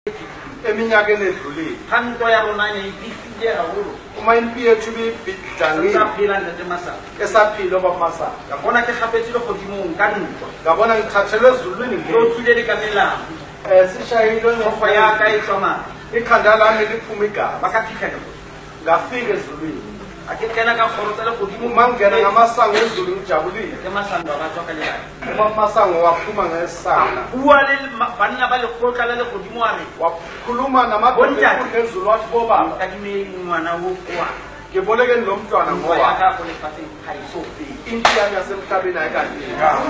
eminyakeni edlulile Hanto ya rona ne ifile haholo. uma impi yethu ibidlangile Sa phela ntate Masaka. esaphila baMasaka Ka bona ke gapetsile godimong ka ntwa. ngabona ngithathelwe ezulwini Lo tlile le ka melao. sishayile Go ya ka e tlhoma. ikhanda lami liphuma igama Ba ka fitlhela. ngafika ezulwini A ke kena ka kgoro tsa le godimo uma ngena ngamasango ezulu ngijabulile ke Masaka ba tswa ka le. umasango waphuma ngesana Bua le banna ba le khotla le godimo a re. wakhuluma namadoda ezulu wathi bobaba Ka dimeng ngwana wo kwa. ngiboleke lo mntwana Ngoba ngoba ya ka go le fatse ga iso fe. impi yami yasemhlabeni ayikandi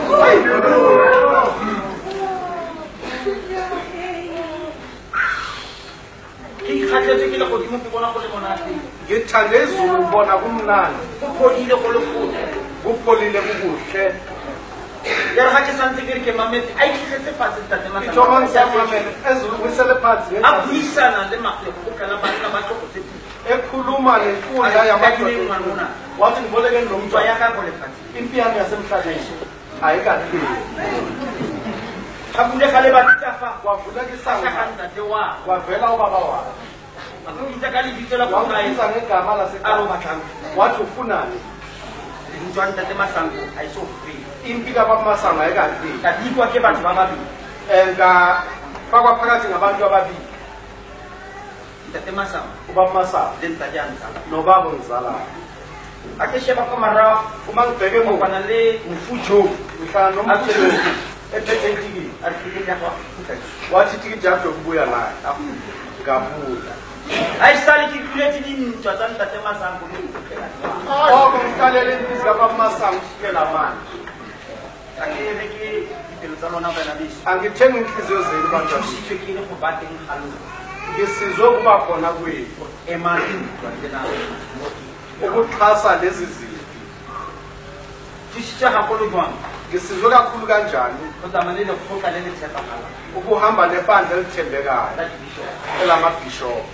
Ke ikgatlhetse ke le godimo ke bona go le monate. ngithande izulu ngibona kumnandi Go phodile go le gotle. kupholile kukuhle Ya re ga ke santse ke re ke mametse a itlhetse fatshe ntate Masaka. ithoma ngisamamele ezulu kwisele phansi A buisana le matlego go kana banna ba tlo go tse ekhuluma nenkundla yamadoda ngwana. wathi ngiboleke lo Ntwa mntwana ya ka go le fatse. impi yami yasemhlabeni ayikandi Ga bule ga le batla fa. wavula Sa isango ga ntate wa. wavela ubaba wakhe A go itse ka le bitse la go ga wambiza ngegama a ro lasekhaya batlang. wathi ufunani Ntwa ntate Masaka a iso fe. impi kabaMasanga ayikandi Ka dikwa ke batho ba babedi. ngafakwa phakathi ngabantu ababili Ntate Masaka ubaMasanga le ntate a ntsala. nobaba ongizalayo A ke sheba ka mara uma ngibheke go muva bana le mfujo. ngihlala nomthelo ephethe itikiti A ke ya go. wathi itikiti yakho yokubuya naye ngabuya A isale ke kuletse dintwa tsa ntate Masaka go oko ngihlalele impisi kabaMasanga ufikela manje a ke re ke dipelo tsa lona bana beso. angithengi inhliziyo zenu bantu Thusitswe ke le go ba teng ga lona. ngisizwe ukuba khona kwethu Emang na. ukuxhasa lezi zinto Thusitswe gagolo jwang. ngisizwe kakhulu kanjani Go tsamane le kgotla le le tshepagalang. ukuhamba nebandla elithembekayo La division. elamabhishophu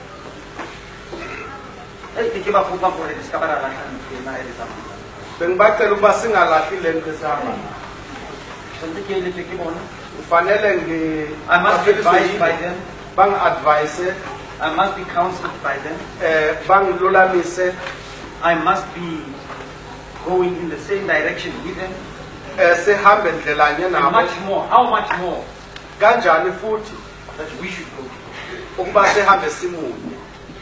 Ke ba kopa gore le ska ba raratlhang tena e le tsamaya. bengibacela ukuba singalahli le nto esihamba nayo Santse ke eletswe ke bona. kufanele I must be advised by them. bangi-advise I must be counseled by them. bangilulamise I must be going in the same direction with them. sihambe ndlelanye And nabo much more. How much more kanjani futhi that we should go. ukuba sihambe simunye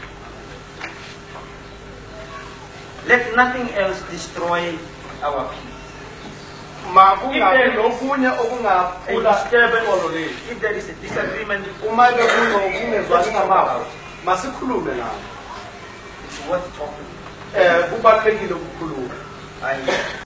Let nothing else destroy our peace. makungabi nokunye okungaphula iqolo lethu If there is a disagreement, uma bekungezwani ngamava masikhulume nabo it's worth talking. kubalulekile ukukhuluma I